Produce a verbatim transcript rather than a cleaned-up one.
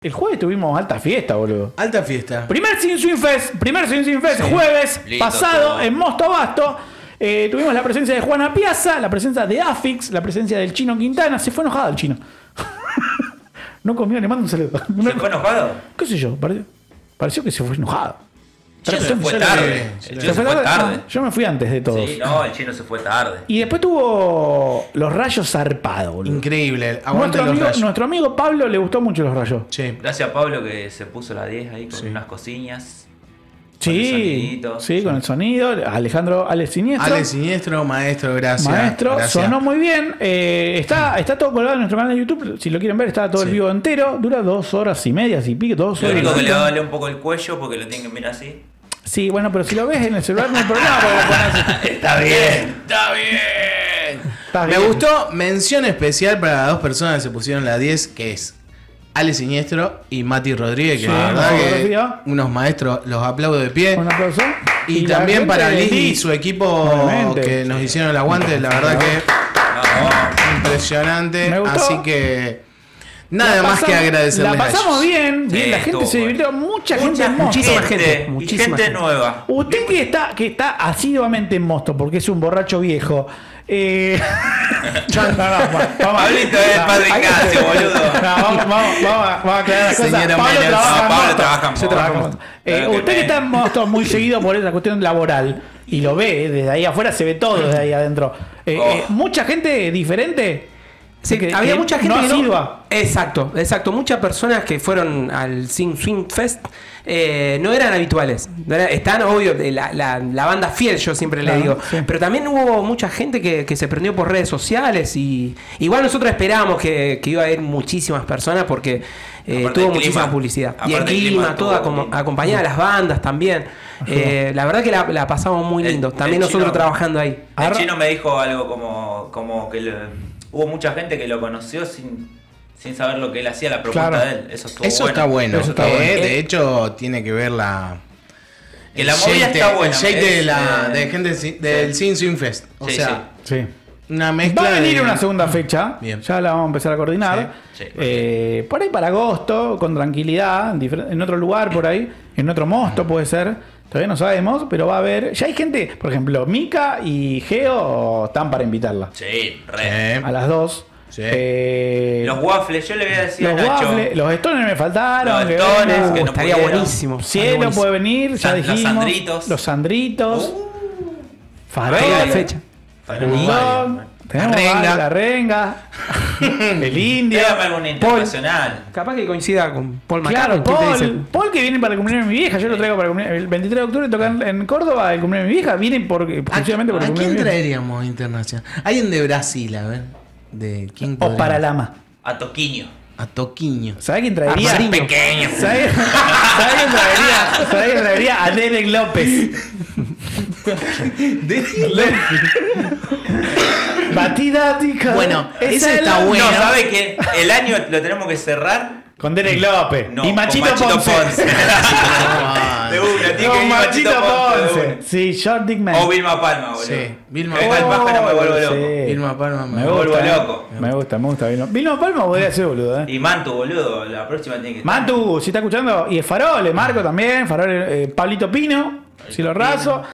El jueves tuvimos alta fiesta, boludo. Alta fiesta. Primer Sin Swing Fest, primer Sin Swing Fest, sí. Jueves Listo, pasado todo. En Mosto Abasto. Eh, tuvimos la presencia de Juana Piazza, la presencia de Afix, la presencia del Chino Quintana. Se fue enojado el Chino. No comió, le mando un saludo. ¿Se fue enojado? ¿Qué sé yo? Pareció, pareció que se fue enojado. El chino se fue tarde. El chino se fue tarde. Yo me fui antes de todos. Sí, no, el chino se fue tarde. Y después tuvo los rayos zarpados, boludo. Increíble. Nuestro amigo, nuestro amigo Pablo le gustó mucho los rayos. Sí. Gracias a Pablo que se puso la diez ahí con sí. unas cosillas. Sí, con sí, con el sonido. Alejandro, Alex Siniestro. Alex Siniestro, maestro, gracias. Maestro, gracias. Sonó muy bien. Eh, está, está todo colgado en nuestro canal de YouTube. Si lo quieren ver, está todo sí. el vivo entero. Dura dos horas y media, si pique, dos lo horas. Lo único que le va a doler un poco el cuello porque lo tienen que mirar así. Sí, bueno, pero si lo ves en el celular no hay problema. Está bien, está bien. Está bien. Me gustó, mención especial para las dos personas que se pusieron la diez, que es Ale Siniestro y Mati Rodríguez, que sí, la verdad no, que no, unos maestros, los aplaudo de pie. Un aplauso. Y, y también para Liz y su equipo obviamente. Que nos hicieron el aguante, la verdad que no. impresionante. Así que nada pasamos, más que agradecerles. La pasamos bien, bien sí, la gente se divirtió, mucha, mucha gente, muchísima gente, gente, muchísima gente, gente nueva. Usted que está, que está asiduamente en Mosto, porque es un borracho viejo. Eh... no, no, vamos, Pablito es el padre Casio, boludo. No, vamos, vamos, vamos, a, vamos a aclarar las cosas. Pablo trabaja, no, Pablo trabaja en Mosto. Trabaja eh, usted que está en Mosto muy seguido por esa cuestión laboral y lo ve, desde ahí afuera se ve todo desde ahí adentro. Eh, oh. eh, mucha gente diferente. Sí, que, había que mucha gente no que no, exacto, exacto. Muchas personas que fueron al Sin Swing Fest eh, no eran habituales. No era, están, obvio, la, la, la banda fiel, yo siempre claro, le digo. Sí. Pero también hubo mucha gente que, que se prendió por redes sociales. Y igual nosotros esperábamos que, que iba a haber muchísimas personas porque eh, tuvo muchísima publicidad. Y el clima, todo acom acompañada de las bandas también. Eh, la verdad que la, la pasamos muy lindo. El, también el nosotros chino, trabajando ahí. El chino me dijo algo como, como que... Le, hubo mucha gente que lo conoció sin, sin saber lo que él hacía, la propuesta claro. de él. Eso, Eso bueno. está bueno. Eso está eh, bueno. De hecho, tiene que ver la... Que la movida está buena. El shake de, la, de gente del sí. Sin Swing Fest. O sí, sea, sí. Sí. una mezcla. Va a venir de... una segunda fecha. Bien. Ya la vamos a empezar a coordinar. Sí. Sí, eh, por ahí para agosto, con tranquilidad, en otro lugar por ahí, en otro Mosto puede ser. Todavía no sabemos, pero va a haber. Ya hay gente, por ejemplo, Mika y Geo están para invitarla. Sí, re. A las dos. Sí. Eh, los waffles, yo le voy a decir los a Nacho. Waffles, los stones me faltaron. Los stones, uh, que no estaría pudieron. buenísimo. Cielo buenísimo. Puede venir, ya San, dijimos. Los sandritos. Los sandritos. Uh, Farol. la fecha. Farol. Tenemos la renga. La renga. El indio. algún internacional. Paul. Capaz que coincida con Paul McCartney. Claro, Paul, Paul que viene para el cumpleaños de mi vieja. Yo lo traigo para el cumpleaños. El veintitrés de octubre tocan en Córdoba el cumpleaños de mi vieja. Vienen por, exclusivamente por el ¿A cumpleaños quién de mi vieja. traeríamos internacional? Alguien de Brasil, a ver. ¿De quién? O para Lama. A Toquiño. A Toquiño. ¿Sabes quién traería? A pequeño. ¿Sabes quién traería? ¿Sabes quién traería? A Derek López. Derek López. Batida tica. Bueno, ese esa está la... bueno. No, ¿sabe qué? El año lo tenemos que cerrar con Derek López. No, y Machito, Machito Ponce. Ponce. De una, tío. Con Machito Ponce. Ponce. Sí, Short Dick Man. O Vilma Palma, boludo. Sí, Vilma Palma. Palma. Palma me vuelvo loco. Sí. Vilma Palma me, me vuelvo gusta, loco. Me gusta, me gusta Vilma. Vilma Palma podría ser, boludo. ¿eh? Y Mantu, boludo. La próxima tiene que estar. Mantu, si está escuchando. Y es Farole, Marco también. Farole, eh, Pablito Pino. Si lo raso.